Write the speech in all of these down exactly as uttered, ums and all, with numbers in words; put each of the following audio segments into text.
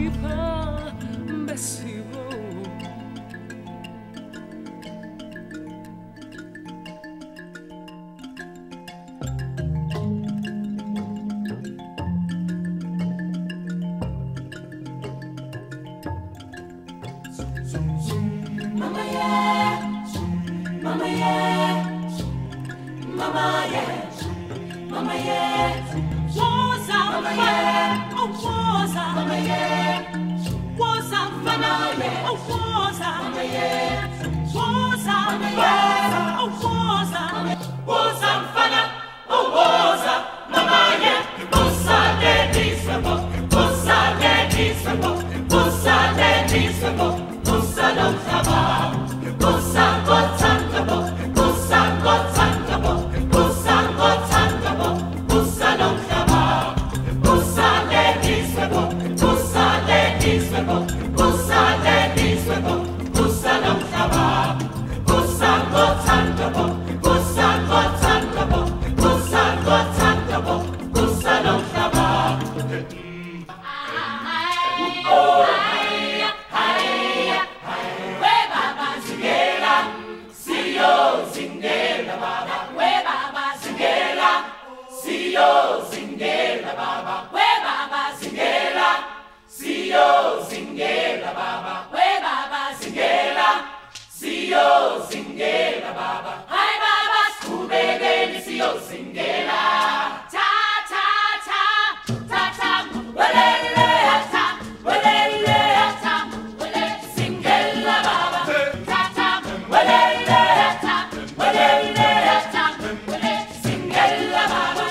pas baisser haut. Mama yeah, mama yeah, mama yeah, mama yeah. Was on fire, oh was on, mama yeah. Was on fire, oh was on, mama yeah. Was on fire, oh was on, was on fire, oh was on, mama yeah. Bossa ladies for both, bossa ladies for both, bossa ladies for both. Bossa non traba, bossa gotangabo, bossa gotangabo, bossa gotangabo, bossa non traba, bossa ladies webo, bossa ladies webo, bossa ladies webo, bossa non traba, bossa gotangabo, bossa gotangabo, bossa gotangabo, bossa non traba. Oh. Zingela baba, we baba zingela, siyo zingela baba, we baba zingela, siyo zingela baba, hi baba skubegeli siyo zingela, ta ta ta ta ta, welele ta, welele ta, welele zingela baba, ta ta, welele ta, welele ta, welele zingela baba.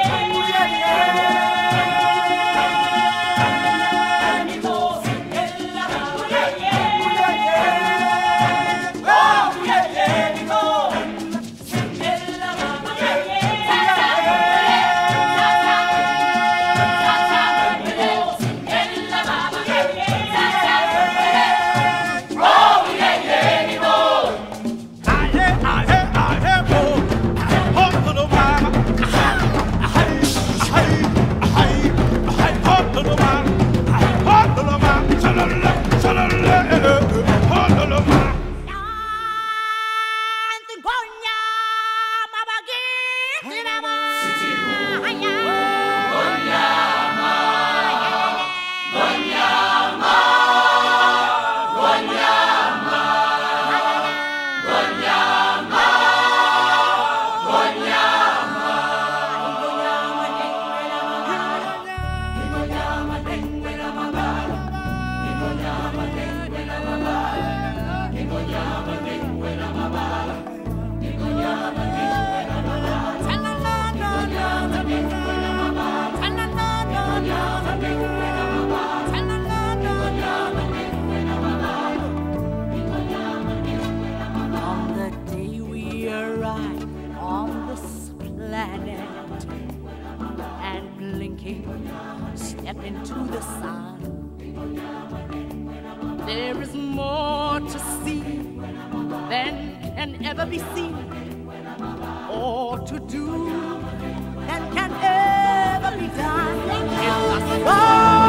Step into the sun. There is more to see than can ever be seen, or to do than can ever be done. In the